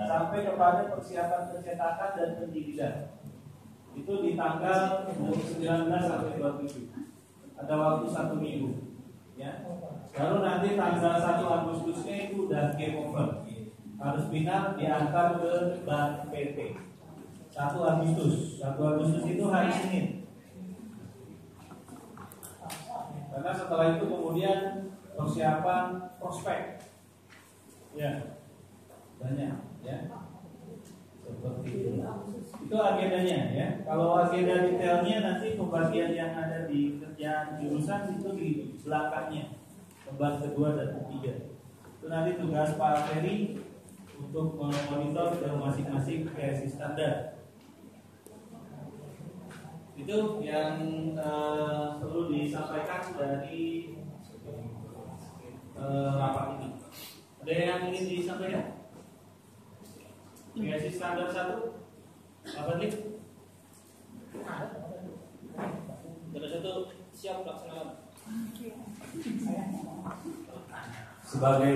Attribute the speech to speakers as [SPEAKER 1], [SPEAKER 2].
[SPEAKER 1] sampai kepada persiapan pencetakan dan penjilidan. Itu di tanggal 19 sampai 27. Ada waktu 1 minggu. Ya. Lalu nanti tanggal 1 Agustusnya itu udah game over. Harus final diantar ke bank PT. 1 Agustus. 1 Agustus itu hari Senin. Karena setelah itu kemudian persiapan prospek. Ya. Banyak, ya. Seperti itu. Itu agendanya, ya. Kalau agenda detailnya nanti pembagian yang ada di kerjaan jurusan itu di belakangnya. Pembagian kedua dan ketiga. Itu nanti tugas Pak Ferry untuk memonitor ke masing-masing PSI standar. Itu yang perlu disampaikan dari rapat ini. Ada yang ingin disampaikan? PSI standar 1 apa nih?
[SPEAKER 2] Standar 1 siap laksanakan.
[SPEAKER 1] Sebagai